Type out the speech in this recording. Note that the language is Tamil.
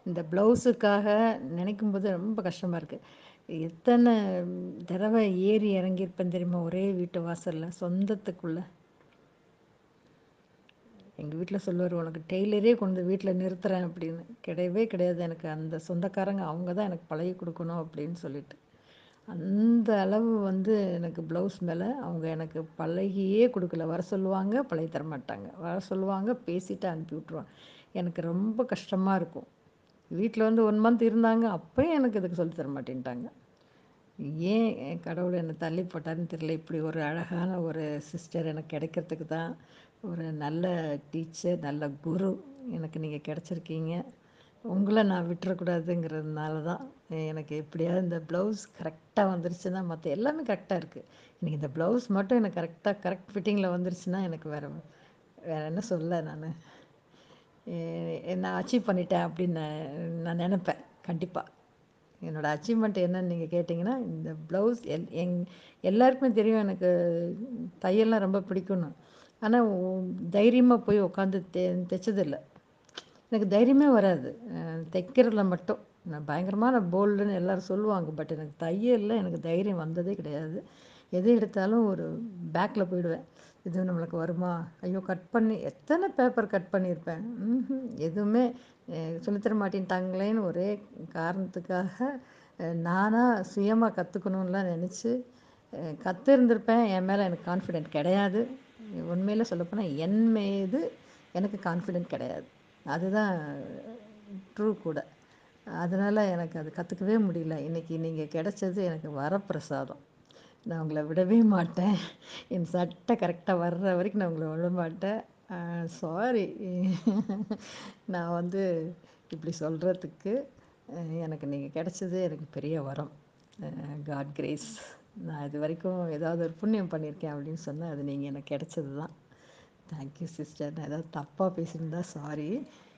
இந்த ப்ளவுஸுக்காக நினைக்கும்போது ரொம்ப கஷ்டமாக இருக்குது. எத்தனை தடவை ஏறி இறங்கியிருப்பேன் தெரியுமா? ஒரே வீட்டு வாசலில் சொந்தத்துக்குள்ள. எங்கள் வீட்டில் சொல்லுவார், உனக்கு டெய்லரே கொண்டு வீட்டில் நிறுத்துறேன் அப்படின்னு. கிடையவே கிடையாது. எனக்கு அந்த சொந்தக்காரங்க அவங்க தான் எனக்கு பழகி கொடுக்கணும் அப்படின்னு சொல்லிட்டு. அந்த அளவு வந்து எனக்கு ப்ளவுஸ் மேலே அவங்க எனக்கு பழகியே கொடுக்கல. வர சொல்லுவாங்க, பழகி தர மாட்டாங்க. வர சொல்லுவாங்க, பேசிட்டு அனுப்பி விட்ருவாங்க. எனக்கு ரொம்ப கஷ்டமாக இருக்கும். வீட்டில் வந்து 1 மந்த் இருந்தாங்க. அப்பயும் எனக்கு இதுக்கு சொல்லி தர மாட்டேன்ட்டாங்க. ஏன் கடவுள் என்னை தள்ளி போட்டாருன்னு தெரியல. இப்படி ஒரு அழகான ஒரு சிஸ்டர் எனக்கு கிடைக்கிறதுக்கு தான், ஒரு நல்ல டீச்சர், நல்ல குரு எனக்கு நீங்கள் கிடச்சிருக்கீங்க. உங்களை நான் விட்டுறக்கூடாதுங்கிறதுனால தான் எனக்கு எப்படியாவது இந்த ப்ளவுஸ் கரெக்டாக வந்துருச்சுன்னா மற்ற எல்லாமே கரெக்டாக இருக்குது. எனக்கு இந்த ப்ளவுஸ் மட்டும் எனக்கு கரெக்ட் ஃபிட்டிங்கில் வந்துருச்சுன்னா எனக்கு வேறு வேறு என்ன சொல்ல நான் நான் அச்சீவ் பண்ணிட்டேன் அப்படின்னு நான் நினப்பேன். கண்டிப்பாக என்னோடய அச்சீவ்மெண்ட் என்னன்னு நீங்கள் கேட்டிங்கன்னா, இந்த ப்ளவுஸ் எல்லாருக்குமே தெரியும் எனக்கு தையல்லாம் ரொம்ப பிடிக்கும்னு. ஆனால் தைரியமாக போய் உட்காந்து தைச்சதில்ல. எனக்கு தைரியமே வராது தைக்கிறதுல மட்டும். நான் பயங்கரமான போல்டுன்னு எல்லோரும் சொல்லுவாங்க. பட் எனக்கு தையலில் எனக்கு தைரியம் வந்ததே கிடையாது. எது எடுத்தாலும் ஒரு பேக்கில் போயிடுவேன். இது நம்மளுக்கு வருமா? ஐயோ, கட் பண்ணி எத்தனை பேப்பர் கட் பண்ணியிருப்பேன். எதுவுமே சொல்லித்தர மாட்டேன்ட்டாங்களேன்னு ஒரே காரணத்துக்காக நானாக சுயமாக கற்றுக்கணுன்லாம் நினச்சி கற்றுருந்துருப்பேன். என் மேலே எனக்கு கான்ஃபிடென்ட் கிடையாது. உண்மையில் சொல்லப்போனால் என் மீது எனக்கு கான்ஃபிடென்ட் கிடையாது. அதுதான் ட்ரூ கூட. அதனால் எனக்கு அது கற்றுக்கவே முடியல. இன்றைக்கி நீங்கள் கிடைச்சது எனக்கு வரப்பிரசாதம். நான் உங்களை விடவே மாட்டேன். என் சட்டை கரெக்டாக வர்ற வரைக்கும் நான் உங்களை விட மாட்டேன். சாரி. நான் வந்து இப்படி சொல்கிறதுக்கு எனக்கு நீங்கள் கிடைச்சது எனக்கு பெரிய வரம். God grace. நான் இது வரைக்கும் ஏதாவது ஒரு புண்ணியம் பண்ணியிருக்கேன் அப்படின்னு சொன்னால் அது நீங்கள் எனக்கு கிடைச்சது தான். Thank you sister. நான் ஏதாவது தப்பாக பேசியிருந்தா சாரி.